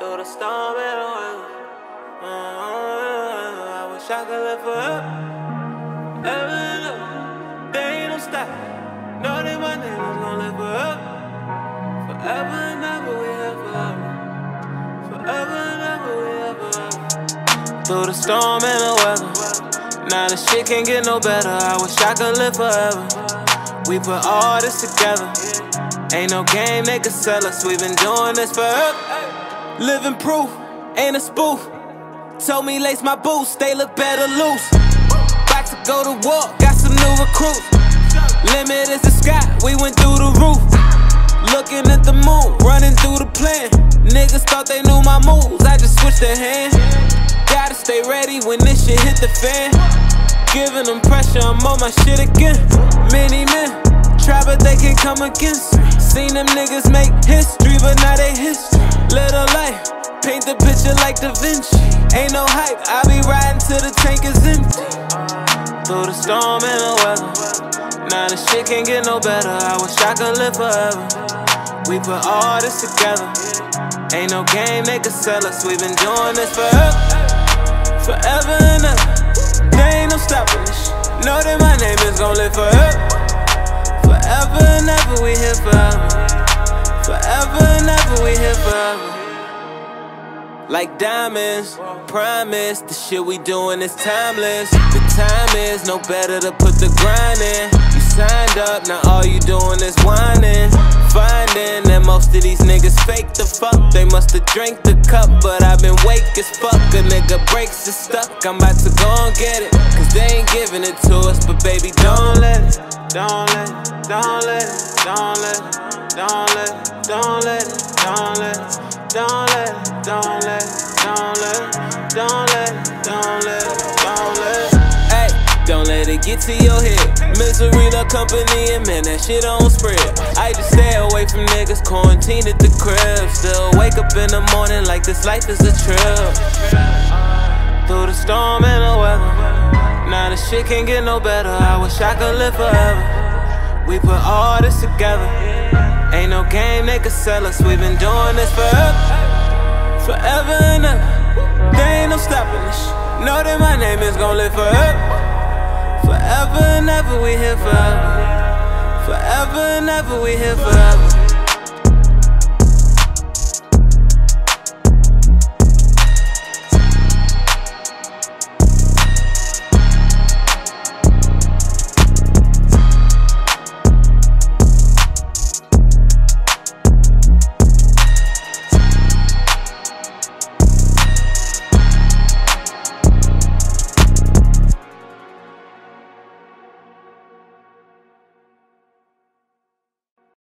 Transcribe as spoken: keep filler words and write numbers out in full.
Through the storm and the weather, uh, I wish I could live forever. Ever and ever, there ain't no stop. Know that my name is gon' live forever. Forever and ever, we here forever. Forever and ever, we here forever. Through the storm and the weather, now the shit can't get no better. I wish I could live forever. We put all this together. Ain't no game they could sell us. We've been doing this forever. Living proof, ain't a spoof. Told me lace my boots, they look better loose. About to go to war, got some new recruits. Limit is the sky, we went through the roof. Looking at the moon, running through the plan. Niggas thought they knew my moves, I just switched their hand. Gotta stay ready when this shit hit the fan. Giving them pressure, I'm on my shit again. Many men try but they can't come against me. Seen them niggas make history, but now they history. Little light, paint the picture like Da Vinci. Ain't no hype, I be riding till the tank is empty. Through the storm and the weather, now the shit can't get no better. I wish I could live forever. We put all this together. Ain't no game they could sell us. We've been doing this forever. Forever and ever, there ain't no stopping this shit. Know that my name is gon' live forever. Forever and ever, we here forever. Forever and ever, we here forever. Like diamonds, promise, the shit we doing is timeless. The time is no better to put the grind in. You signed up, now all you doing is whining. Finding that most of these niggas fake the fuck. They musta drink the cup, but I've been wake as fuck. A nigga breaks is stuck, I'm about to go and get it. Cause they ain't giving it to us, but baby don't let it. Don't let it, don't let it, don't let it, don't let it, don't let it, don't let it, don't let it, don't let it, don't let it, don't let it, don't let it, don't let it. Hey, don't let it get to your head. Misery love company and man, that shit don't spread. I just stay away from niggas, quarantine at the crib. Still wake up in the morning like this life is a trip. Through the storm and the weather, now the shit can't get no better. I wish I could live forever. We put all this together. Ain't no game they could sell us. We've been doing this forever. Forever and ever, there ain't no stopping this shit. Know that my name is gon' live forever. Forever and ever, we here forever. Forever and ever, we here forever.